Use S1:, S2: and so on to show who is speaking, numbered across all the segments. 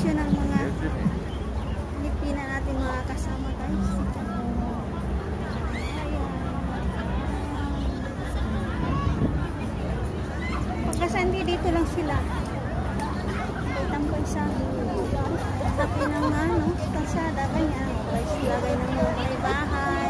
S1: bisyo ng mga Pilipina natin mga kasama guys. Pagkasandi dito lang sila. Tambay sa sabi ng kalsada ganyan. Lagay ng mga bahay.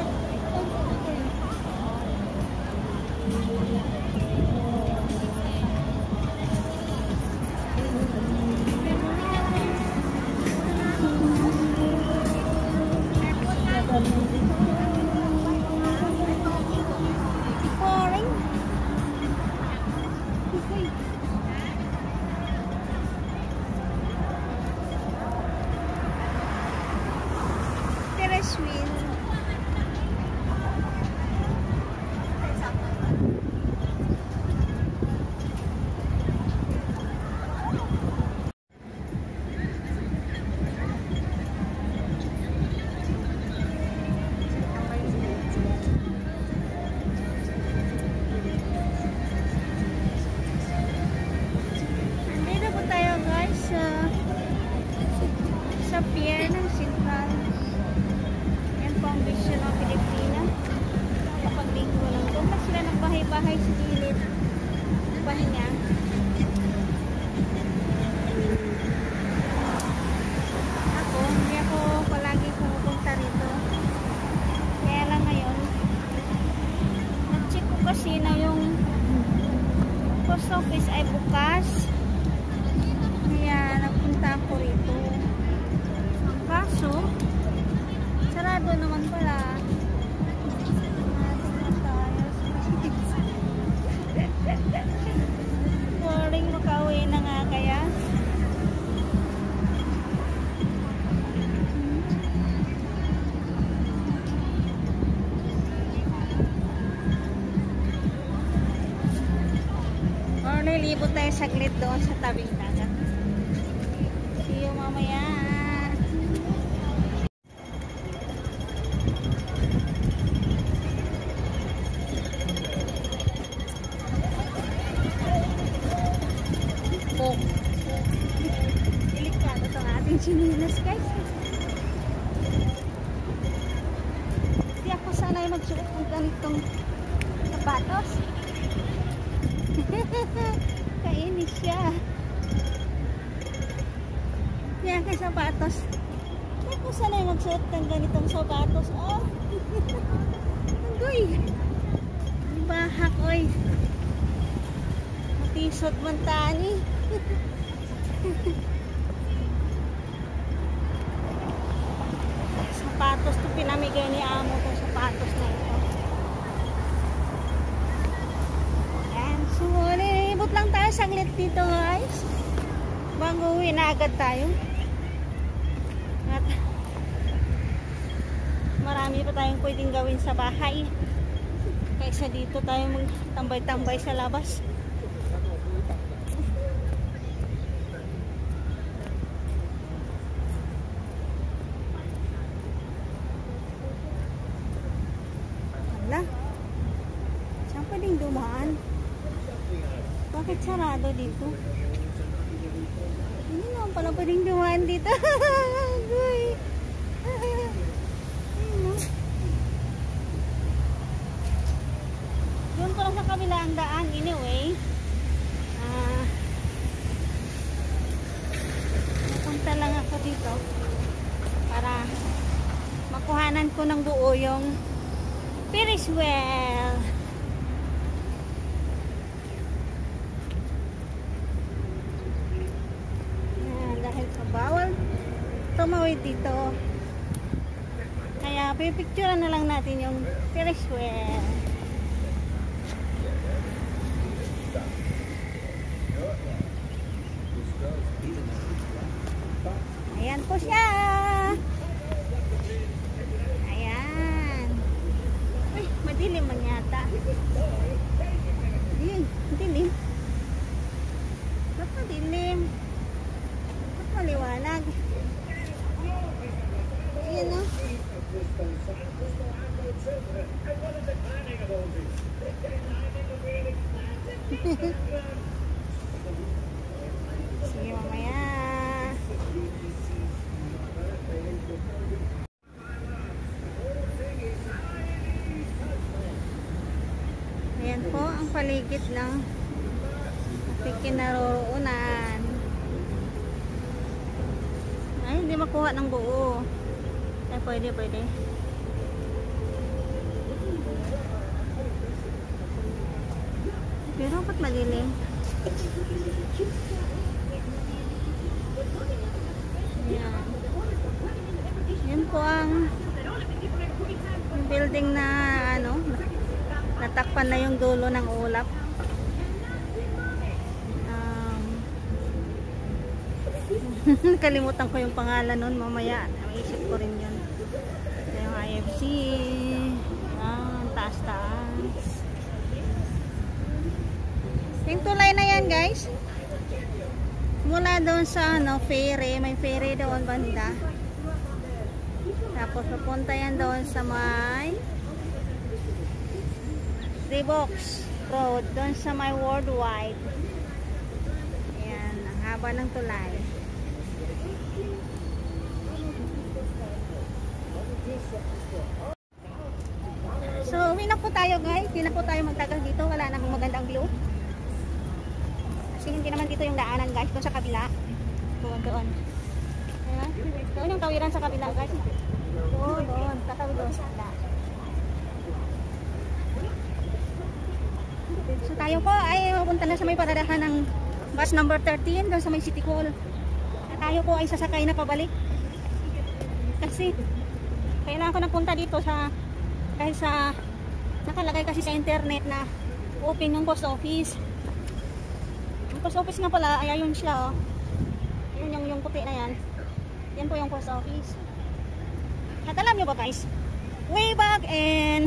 S1: Sa pier ng Sentral. Yan po ang bisyo ng Pilipina. Kapag linggo lang doon pa sila nagbahay-bahay sa gilid. Pahinga. Hindi ako palagi pumupunta rito. Kaya lang ngayon, nag-check ko kasi na yung post office ay bukas. Kaya nagpunta ako rito. Kaso, sarado naman pala. Boring makauwi na nga kaya. Or nilibot tayo saglit doon sa tabing dagat. See you mamaya. Delikado itong ating sinilas guys. Hindi ako sanay magsuot ng ganitong sapatos. Kainis siya. Yan kay sapatos. Hindi ako sanay magsuot ng ganitong sapatos. Oh. Agoy. Bahak oy. Matisot man tani. Sapatos to pinamigay ni amo to, sapatos na ito. Ayan, so nilibot lang tayo saglit dito guys bago uwi na agad tayo. At marami pa tayong pwedeng gawin sa bahay kaysa dito tayo magtambay-tambay sa labas. Saan pwedeng dumaan? Bakit sarado dito? Hindi naman pala pwedeng dumaan dito. Doon ko lang sa kabila ang daan. Anyway, napunta lang ako dito para makuhanan ko ng buo yung Ferris wheel. Dahil sa bawal tumawid dito, kaya pipicturean na lang natin yung Ferris wheel. Ayan po siya. Madilim man yata. Ayun, dilim. Ba't madilim? Ba't maliwanag? Ayan o. Sige mamaya. paligid ng ating kinaroroonan. Ay, hindi makuha ng buo. Ay, pwede. Pero ba't madilim? Yan. Yan po ang building na ano, natakpan na yung dulo ng ulap. Kalimutan ko yung pangalan nun, mamaya maisip ko rin yun. Ito yung IFC. Taas. Yung tulay na yan, guys, mula doon sa ano, ferry, may ferry doon banda. Tapos papunta yan doon sa may Reeboks Road, doon sa may Worldwide. Ayan, ang haba ng tulay. So, uwi na po tayo, guys. Hindi na po tayo magtagal dito. Wala namang magandang view. Kasi hindi naman dito yung daanan, guys. Doon sa kabila. Doon. Ayan. Doon yung tawiran sa kabila, guys. Doon. Tatawid doon sa kabila. So, tayo po ay mapunta na sa may paradahan ng bus number 13 doon sa may City Hall. At tayo po ay sasakay na pabalik. Kasi kailangan ko nagpunta dito sa dahil sa nakalagay kasi sa internet na open yung post office. Yung post office nga pala ay ayun siya, oh. Yun yung puti na yan. Yan po yung post office. At alam nyo ba, guys, way back in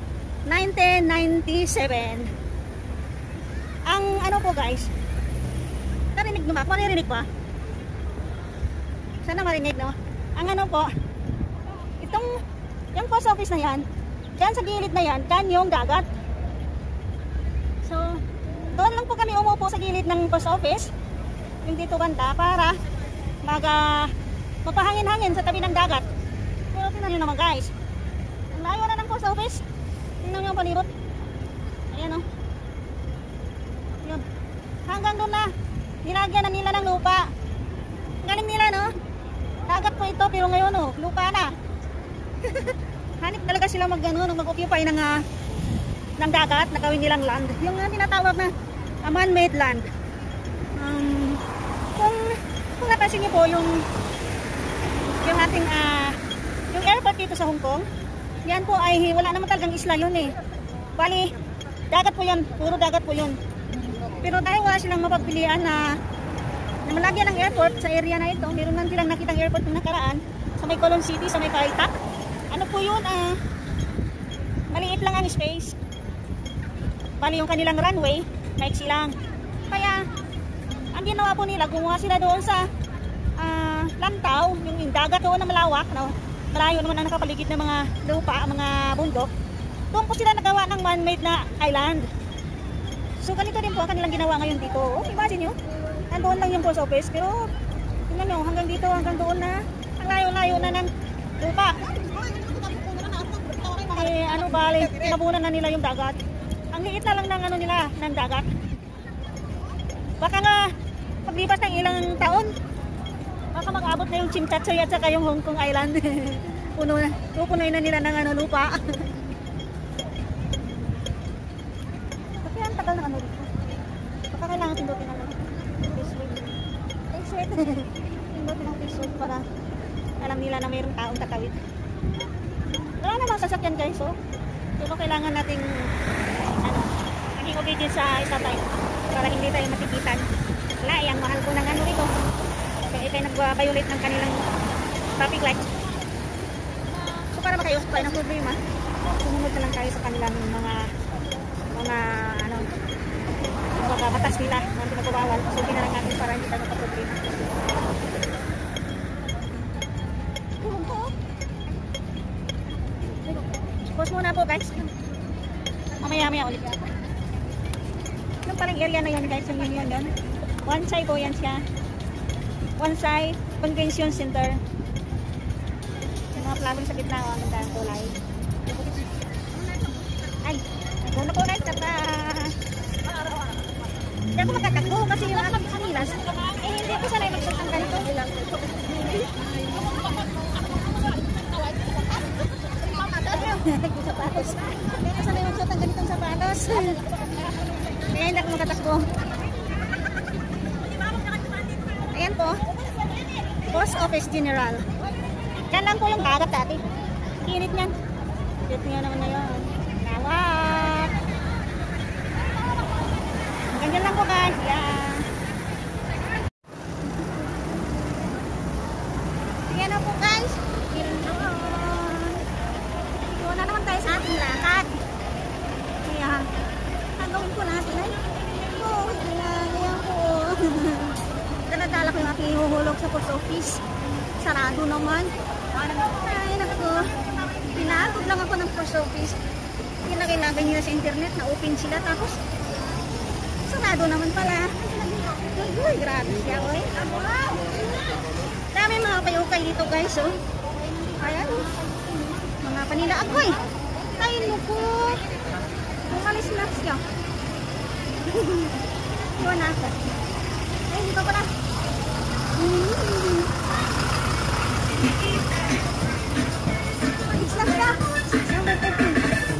S1: 1997, ang ano po, guys, narinig nyo ba? Maririnig ba? Sana marinig, no? Ang ano po, yung post office na yan, dyan sa gilid na yan, dyan yung dagat. So, doon lang po kami umupo sa gilid ng post office, yung dito banda, para mapahangin-hangin sa tabi ng dagat. Pero tingnan nyo naman, guys, ang layo na ng post office. Tingnan nyo ang palibot. Ayan, o. Yun. Hanggang doon na, nilagyan na nila ng lupa. Galing nila, no? Dagat po ito, pero ngayon, oh, lupa na. Hanip talaga sila mag-occupy ng dagat na gawin nilang land. Yung tinatawag na man-made land. Kung napansin niyo po yung ating yung airport dito sa Hong Kong, yan po ay wala naman talagang isla yun, eh. Bali, dagat po yan, puro dagat po yun. Pero dahil wala silang mapagpilian na malagyan ng airport sa area na ito, meron lang silang nakitang airport ng nakaraan sa may Colon City, sa may Kai Tak. Ano po yun, maliit lang ang space. Bali yung kanilang runway, maiksi lang. Kaya, ang ginawa po nila, gumawa sila doon sa Lantaw, yung dagat doon na malawak, no? Malayo naman ang nakapaligid ng mga lupa, mga bundok. Doon po sila nagawa ng man-made na island. So, ganito din po ang kanilang ginawa ngayon dito. Oh, imagine nyo, nandoon lang yung post office, pero tingnan nyo, hanggang dito, hanggang doon na, ang layo-layo na ng lupa. Eh, ano bali, tinabunan na nila yung dagat. Ang liit na lang ng ano nila, ng dagat. Baka nga, paglipas ng ilang taon, baka mag-abot na yung Chimchatchoy at saka yung Hong Kong Island. Pupunoy na nila ng ano, lupa. Kasi ang tagal ng ano dito. Baka kailangan pindutin ng face weight. Pindutin ng face weight para alam nila na mayroong taong tatawid. Wala namang sasakyan, guys, oh. Pero kailangan nating maging obedient sa isatay para hindi tayo matikitan. Wala, ang mahal ko ng ano ito. Kaya tayo nag-violate ng kanilang traffic light. So para makayos tayo ng problema, sumunod na lang tayo sa kanilang mga batas nila na pinagpabawal. So na lang natin para hindi tayo magka-problema. Pause muna po, guys. Mamaya ulit. Yung parang area na yan, guys, yung yun doon. One side po yan siya. One side, convention center. Yung mga flowers sa gitna, ang ganda ng kulay. Ay, Tatakbo na po guys. Hindi ako makatakbo kasi yung aking sinilas. Eh hindi ko sanay magsuot ng ganito. Sapatos. Hindi ko sanay magsuot ng ganitong sapatos. Kaya hindi ako makatakbo. Ayan po. Post Office General. Yan lang po yung dagat dati. Init niyan. Init nga naman na yun. Nawak. Ganyan lang po guys. Yan. Yan na po guys. Yan na naman tayo sa ating lakad. Ayan. Gagawin po natin ay. Oh, yan po. Daladala ko yung aking ihuhulog sa post office. Sarado naman. Ay, naku. Pinagod lang ako ng post office. Kinakilagay nila sa internet na open sila. Tapos, sarado naman pala. Uy, grabe siya, oy. Dami mga payukay dito, guys, oh. Ayan, oh. Mga panila agoy. Ay, naku. Umalis na siya. Iwan na ako. Ay, hindi pa pala. Islam ka. Number 13.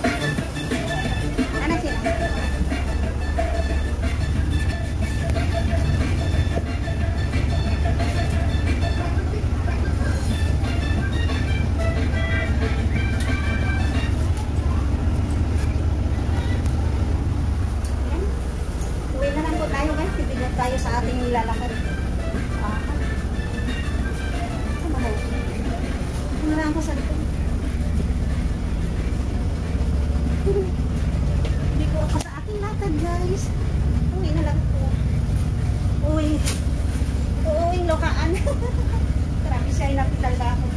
S1: Ano sila? Uwi na lang po tayo guys. Tibigyan tayo sa ating nilalakad. Marang ko sa likod. Hindi ko ako sa aking lakad guys. Uwi na lang po. Uwi. Uuwing lokaan. Grabe siya, inapital ba ako.